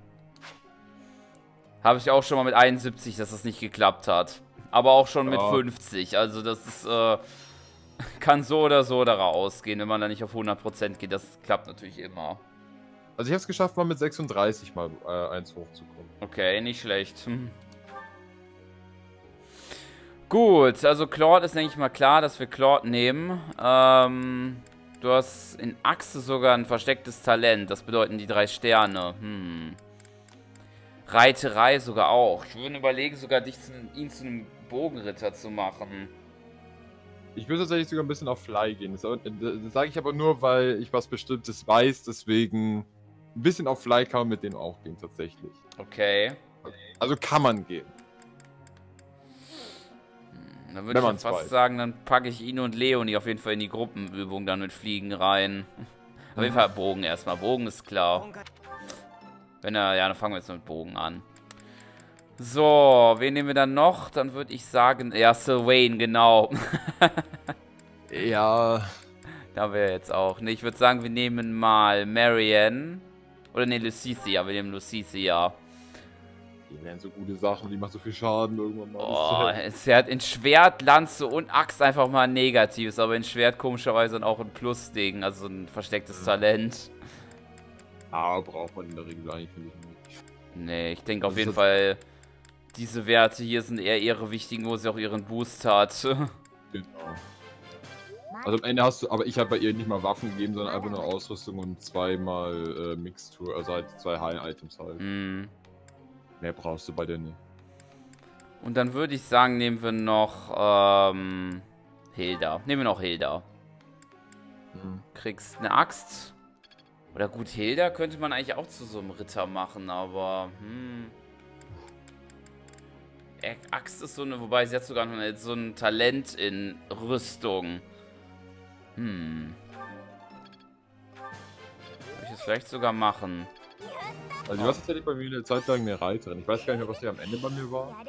Habe ich auch schon mal mit einundsiebzig, dass das nicht geklappt hat. Aber auch schon ja. mit fünfzig. Also das ist, äh, kann so oder so daraus ausgehen, wenn man da nicht auf hundert Prozent geht. Das klappt natürlich immer. Also ich habe es geschafft, mal mit sechsunddreißig mal äh, eins hochzukommen. Okay, nicht schlecht. Hm. Gut, also Claude ist, denke ich mal, klar, dass wir Claude nehmen. Ähm, du hast in Achse sogar ein verstecktes Talent. Das bedeuten die drei Sterne. Hm. Reiterei sogar auch. Ich würde überlegen, sogar dich zu, ihn zu einem Bogenritter zu machen. Ich würde tatsächlich sogar ein bisschen auf Fly gehen. Das, das sage ich aber nur, weil ich was Bestimmtes weiß. Deswegen ein bisschen auf Fly kann man mit denen auch gehen, tatsächlich. Okay. Also kann man gehen. Hm, dann würde ich jetzt fast weiß. sagen, dann packe ich ihn und Leonie auf jeden Fall in die Gruppenübung dann mit Fliegen rein. Auf jeden Fall Bogen erstmal. Bogen ist klar. Wenn er, ja, dann fangen wir jetzt mit Bogen an. So, wen nehmen wir dann noch? Dann würde ich sagen, ja, Sylvain, genau. Ja. Da wäre jetzt auch. Ne, ich würde sagen, wir nehmen mal Marianne. Oder ne, Lucicia. Wir nehmen Lucicia. Die wären so gute Sachen, die macht so viel Schaden irgendwann mal. Oh, sie hat in Schwert, Lanze und Axt einfach mal ein Negatives, aber in Schwert komischerweise dann auch ein Plus-Ding, also ein verstecktes mhm. Talent. Aber braucht man in der Regel eigentlich, finde ich nicht. Nee, ich denke auf jeden Fall, diese Werte hier sind eher ihre wichtigen, wo sie auch ihren Boost hat. Genau. Also am Ende hast du, aber ich habe bei ihr nicht mal Waffen gegeben, sondern einfach nur Ausrüstung und zweimal äh, Mixtur, also halt zwei Heil-Items halt. Mm. Mehr brauchst du bei der nicht. Und dann würde ich sagen, nehmen wir noch ähm, Hilda. Nehmen wir noch Hilda. Mhm. Kriegst eine Axt. Oder gut, Hilda könnte man eigentlich auch zu so einem Ritter machen, aber hm. Axt ist so eine, wobei sie hat sogar noch so ein Talent in Rüstung. Hm. Würde ich das vielleicht sogar machen. Also du hast tatsächlich bei mir eine Zeit lang eine Reiterin. Ich weiß gar nicht mehr, was die am Ende bei mir war.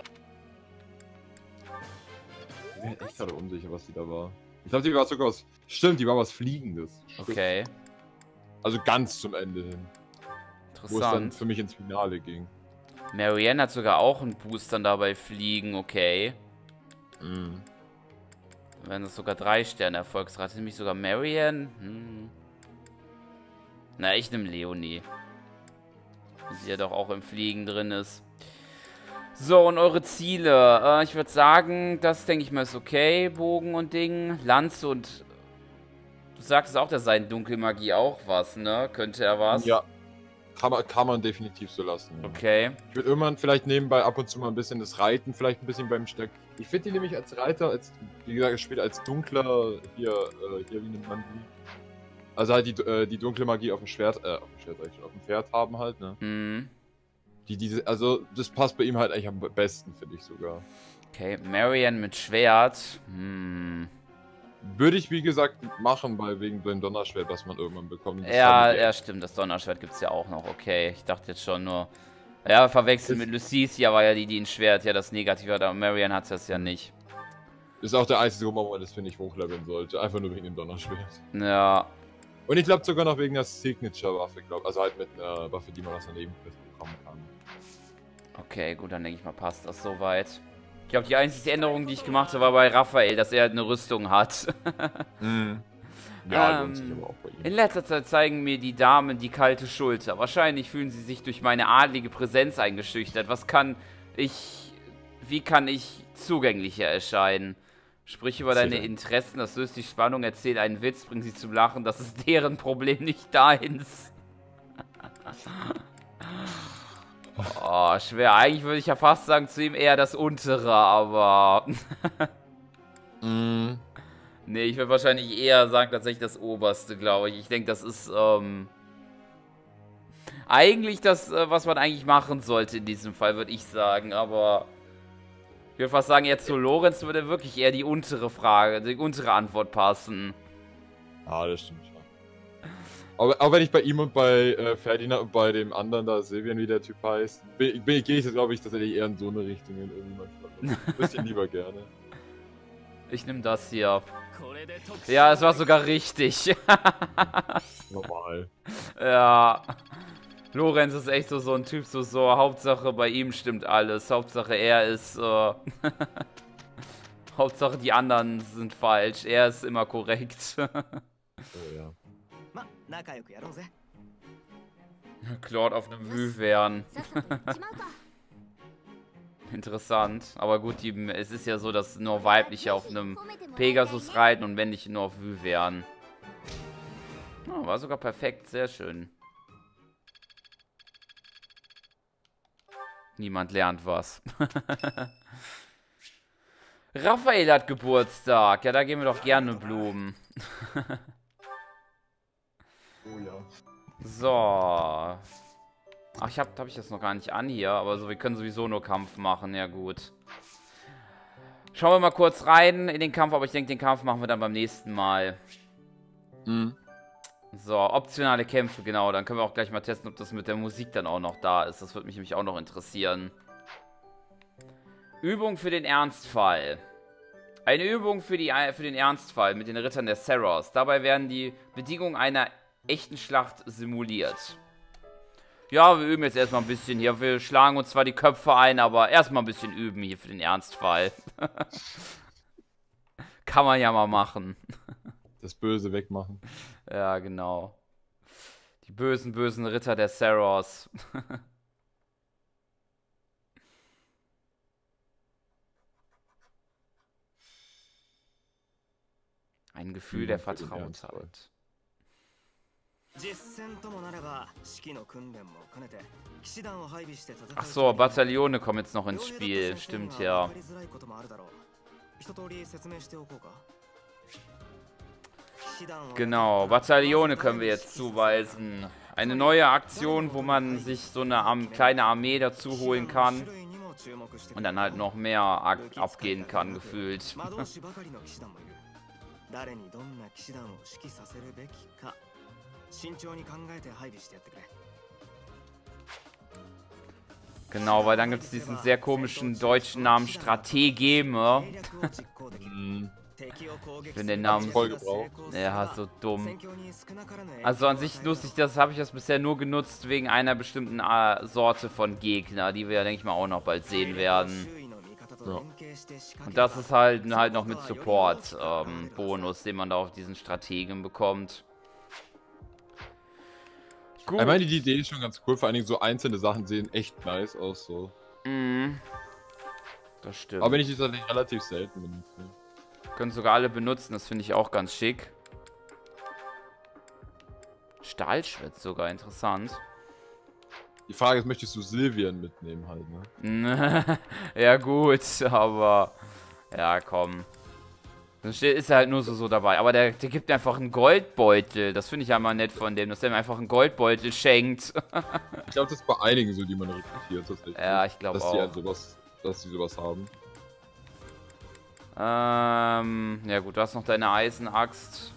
Ich bin echt gerade unsicher, was die da war. Ich glaube, die war sogar was... Stimmt, die war was Fliegendes. Stimmt. Okay. Also ganz zum Ende hin. Interessant. Wo es dann für mich ins Finale ging. Marianne hat sogar auch einen Booster dabei fliegen, okay. Mhm. Wenn das sogar drei Sterne Erfolgsrate, nämlich sogar Marianne. Hm. Na, ich nehme Leonie. Sie ja doch auch im Fliegen drin ist. So, und eure Ziele. Äh, ich würde sagen, das denke ich mal ist okay. Bogen und Ding. Lanze und... Du sagtest auch, dass sein Dunkelmagie auch was, ne? Könnte er was? Ja. Kann man, kann man definitiv so lassen. Ja. Okay. Ich würde irgendwann vielleicht nebenbei ab und zu mal ein bisschen das Reiten, vielleicht ein bisschen beim Steck. Ich finde die nämlich als Reiter, als, wie gesagt, später als dunkler, hier, äh, hier, wie nennt man die? Also halt die, äh, die dunkle Magie auf dem Schwert, äh, auf dem Schwert, sag ich schon, auf dem Pferd haben halt, ne? Mhm. Die, diese, also das passt bei ihm halt eigentlich am besten, finde ich sogar. Okay, Marianne mit Schwert. Hm. Würde ich, wie gesagt, machen, bei wegen dem Donnerschwert, was man irgendwann bekommt. Das Ja, haben wir- ja, stimmt. Das Donnerschwert gibt es ja auch noch. Okay, ich dachte jetzt schon nur... Ja, verwechselt mit Lucicia war ja die, die ein Schwert ja das Negative hat, aber Marianne hat das ja nicht. Ist auch der einzige Grund, warum man das, finde ich, hochleveln sollte. Einfach nur wegen dem Donnerschwert. Ja. Und ich glaube sogar noch wegen der Signature-Waffe, glaube also halt mit einer Waffe, die man aus der Nebenquest bekommen kann. Okay, gut, dann denke ich mal, passt das soweit. Ich glaube, die einzige Änderung, die ich gemacht habe, war bei Raphael, dass er halt eine Rüstung hat. Mhm. Ja, Ähm, lohnt sich aber auch bei ihm. In letzter Zeit zeigen mir die Damen die kalte Schulter. Wahrscheinlich fühlen sie sich durch meine adlige Präsenz eingeschüchtert. Was kann ich... Wie kann ich zugänglicher erscheinen? Sprich über deine Sicher. Interessen, das löst die Spannung, erzähl einen Witz, bring sie zum Lachen. Das ist deren Problem, nicht deins. Oh, schwer. Eigentlich würde ich ja fast sagen, zu ihm eher das Untere, aber... Mhm. Nee, ich würde wahrscheinlich eher sagen, tatsächlich das Oberste, glaube ich. Ich denke, das ist, ähm... eigentlich das, äh, was man eigentlich machen sollte in diesem Fall, würde ich sagen, aber... Ich würde fast sagen, jetzt zu Lorenz würde wirklich eher die untere Frage, die untere Antwort passen. Ja, das stimmt schon. Aber auch wenn ich bei ihm und bei äh, Ferdinand und bei dem anderen da, Silvian, wie der Typ heißt, bin, bin, gehe ich jetzt, glaube ich, tatsächlich eher in so eine Richtung in irgendwie manchmal. Ein bisschen lieber gerne. Ich nehme das hier. Ja, es war sogar richtig. Normal. Ja. Lorenz ist echt so, so ein Typ, so, so, Hauptsache bei ihm stimmt alles. Hauptsache er ist, äh... Hauptsache die anderen sind falsch. Er ist immer korrekt. Oh, ja. ま、仲良くやろうぜ。 Claude auf einem Wyvern. さっさと行っちまうか。 Interessant. Aber gut, die, es ist ja so, dass nur weibliche auf einem Pegasus reiten und männliche nur auf Wyvern. Oh, war sogar perfekt. Sehr schön. Niemand lernt was. Raphael hat Geburtstag. Ja, da geben wir doch gerne Blumen. Oh ja. So. Ach, ich hab, hab ich das noch gar nicht an hier. Aber so, wir können sowieso nur Kampf machen. Ja, gut. Schauen wir mal kurz rein in den Kampf. Aber ich denke, den Kampf machen wir dann beim nächsten Mal. Mhm. So, optionale Kämpfe, genau. Dann können wir auch gleich mal testen, ob das mit der Musik dann auch noch da ist. Das würde mich nämlich auch noch interessieren. Übung für den Ernstfall. Eine Übung für, die, für den Ernstfall mit den Rittern der Seros. Dabei werden die Bedingungen einer echten Schlacht simuliert. Ja, wir üben jetzt erstmal ein bisschen hier. Wir schlagen uns zwar die Köpfe ein, aber erstmal ein bisschen üben hier für den Ernstfall. Kann man ja mal machen. Das Böse wegmachen. Ja, genau. Die bösen, bösen Ritter der Seros. Ein Gefühl der Übung für den Vertrauensheit. Ernstfall. 実戦ともなれば指揮の訓練も兼ねて騎士団を配備して戦う。 Ach so, Bataillone kommen jetzt noch ins Spiel. Stimmt ja. 一通り説明しておこうか。 Genau, Bataillone können wir jetzt zuweisen. Eine neue Aktion, wo man sich so eine Arm kleine Armee dazu holen kann. Und dann halt noch mehr abgehen kann, gefühlt. 誰にどんな騎士団を指揮させるべきか慎重に考えて配備してやってくれ。 Genau, weil dann gibt es diesen sehr komischen deutschen Namen Strategeme. Mhm. Ich finde den Namen voll gebraucht. Ja, so dumm. Also an sich lustig, das habe ich das bisher nur genutzt wegen einer bestimmten äh, Sorte von Gegner, die wir ja, denke ich mal, auch noch bald sehen werden. Ja. Und das ist halt, halt noch mit Support-Bonus, ähm, den man da auf diesen Strategen bekommt. Gut. Ich meine, die Idee ist schon ganz cool, vor allen Dingen so einzelne Sachen sehen echt nice aus, so. Mhm. Das stimmt. Aber wenn ich die tatsächlich relativ selten benutze. Können sogar alle benutzen, das finde ich auch ganz schick. Stahlschwert sogar, interessant. Die Frage ist, möchtest du Sylvian mitnehmen halt, ne? Ja gut, aber... Ja, komm. Dann ist er halt nur so, so dabei. Aber der, der gibt mir einfach einen Goldbeutel. Das finde ich ja mal nett von dem, dass der mir einfach einen Goldbeutel schenkt. Ich glaube, das ist bei einigen so, die man rekrutiert tatsächlich. Ja, ich glaube auch. Dass die halt sowas, dass die sowas haben. Ähm, ja gut, du hast noch deine Eisenaxt.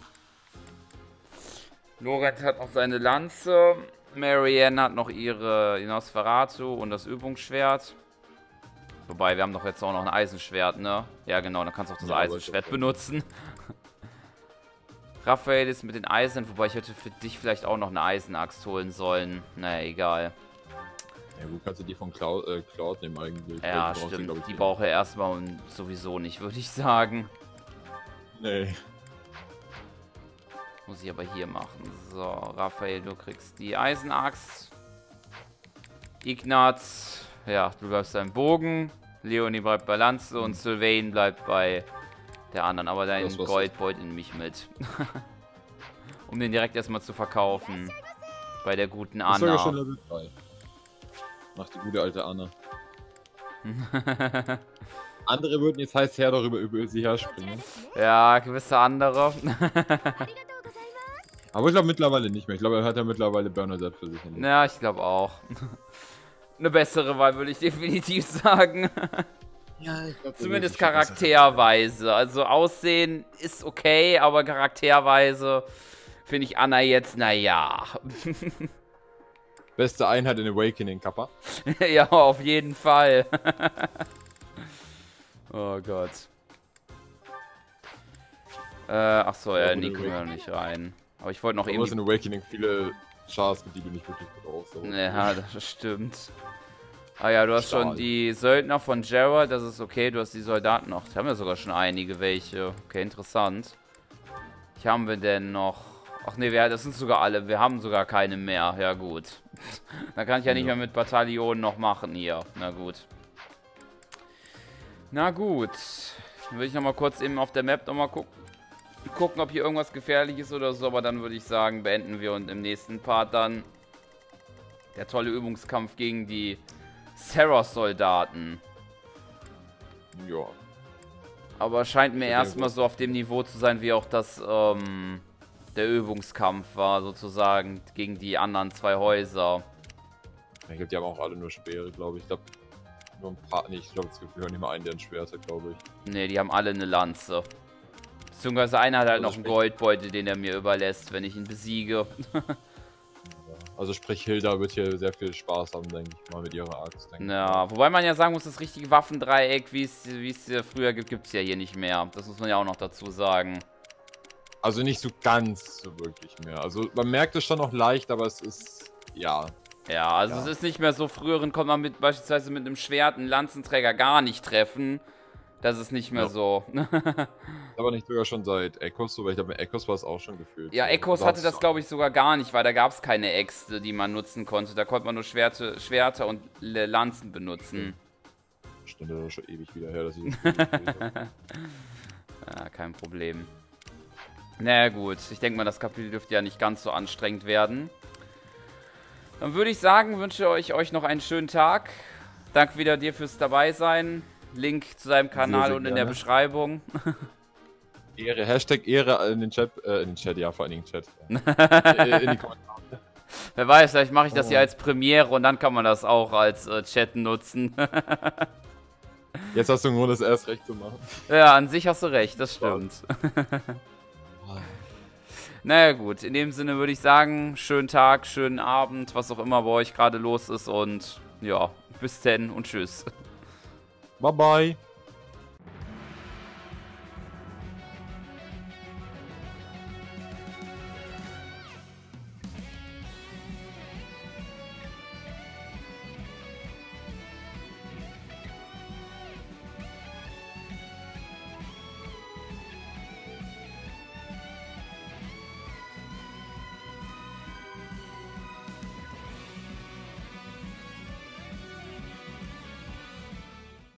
Lorenz hat noch seine Lanze. Marianne hat noch ihre Nosferatu und das Übungsschwert. Wobei, wir haben doch jetzt auch noch ein Eisenschwert, ne? Ja genau, dann kannst du auch das ja, Eisenschwert benutzen. Raphael ist mit den Eisen, wobei ich hätte für dich vielleicht auch noch eine Eisenaxt holen sollen. Naja, egal. Ja gut, kannst du die von Cloud, äh, Cloud nehmen eigentlich. Ja, die stimmt. die, die brauche er erstmal sowieso nicht, würde ich sagen. Nee. Muss ich aber hier machen. So, Raphael, du kriegst die Eisenaxt. Ignaz, ja, du bleibst beim Bogen. Leonie bleibt bei Lanze und Sylvain bleibt bei der anderen. Aber dein Goldbeutel in mich mit. Um den direkt erstmal zu verkaufen. Bei der guten Anna. Das ist schon Level drei. Macht die gute alte Anna. Andere würden jetzt heiß her darüber über sie herspringen. Ja, gewisse andere. Aber ich glaube mittlerweile nicht mehr. Ich glaube, er hat ja mittlerweile Bernadette für sich. Ja, ich glaube auch. Eine bessere Wahl, würde ich definitiv sagen. Ja, ich glaub, Zumindest charakterweise. Also Aussehen ist okay, aber charakterweise finde ich Anna jetzt, naja. Beste Einheit in Awakening, Kappa. Ja, auf jeden Fall. Oh Gott. Äh, achso, ja, Nick können wir noch nicht rein. Aber ich wollte noch eben. Du hast in Awakening viele Chars, die du nicht wirklich brauchst. Ja, das stimmt. Ah ja, du hast Stahl. Schon die Söldner von Gerald, das ist okay. Du hast die Soldaten noch. Da haben wir sogar schon einige welche. Okay, interessant. Was haben wir denn noch? Ach nee, wir, das sind sogar alle. Wir haben sogar keine mehr. Ja gut. Da kann ich ja nicht mehr mit Bataillonen noch machen hier. Na gut. Na gut. Dann würde ich nochmal kurz eben auf der Map nochmal gucken. Gucken, ob hier irgendwas gefährlich ist oder so. Aber dann würde ich sagen, beenden wir und im nächsten Part dann der tolle Übungskampf gegen die Serros-Soldaten. Ja. Aber scheint mir erstmal so auf dem Niveau zu sein, wie auch das, ähm, der Übungskampf war, sozusagen, gegen die anderen zwei Häuser. Ich glaube, die haben auch alle nur Speere, glaube ich. Ich glaube, nur ein paar, nee, ich glaube, es gibt nicht mal einen, der ein Schwert hat, glaube ich. Ne, die haben alle eine Lanze. Beziehungsweise einer hat halt also noch einen Goldbeutel, den er mir überlässt, wenn ich ihn besiege. Also sprich, Hilda wird hier sehr viel Spaß haben, denke ich mal, mit ihrer Axt. Ja, wobei man ja sagen muss, das richtige Waffendreieck, wie es hier früher gibt, gibt es ja hier nicht mehr. Das muss man ja auch noch dazu sagen. Also nicht so ganz so wirklich mehr. Also man merkt es schon noch leicht, aber es ist, ja. Ja, also ja. Es ist nicht mehr so, früheren konnte man mit, beispielsweise mit einem Schwert einen Lanzenträger gar nicht treffen. Das ist nicht mehr ja. so. Aber nicht sogar schon seit Echos so, weil ich glaube, bei Echos war es auch schon gefühlt. Ja, so. Echos hatte das, glaube ich, sogar gar nicht, weil da gab es keine Äxte, die man nutzen konnte. Da konnte man nur Schwerte, Schwerter und Lanzen benutzen. Stimmt, das ist schon ewig wieder her, dass ich das Ja, kein Problem. Na gut, ich denke mal, das Kapitel dürfte ja nicht ganz so anstrengend werden. Dann würde ich sagen, wünsche ich euch noch einen schönen Tag. Danke wieder dir fürs Dabeisein. Link zu seinem Kanal sehr, sehr und in gerne. Der Beschreibung. Ehre, Hashtag Ehre in den Chat, äh, in den Chat, ja, vor allen Dingen Chat. in, in die Kommentare. Wer weiß, vielleicht mache ich das oh. hier als Premiere und dann kann man das auch als äh, Chat nutzen. Jetzt hast du einen Grund, das erst recht zu machen. Ja, an sich hast du recht, das stimmt. Naja gut, in dem Sinne würde ich sagen, schönen Tag, schönen Abend, was auch immer bei euch gerade los ist und ja, bis denn und tschüss. Bye bye.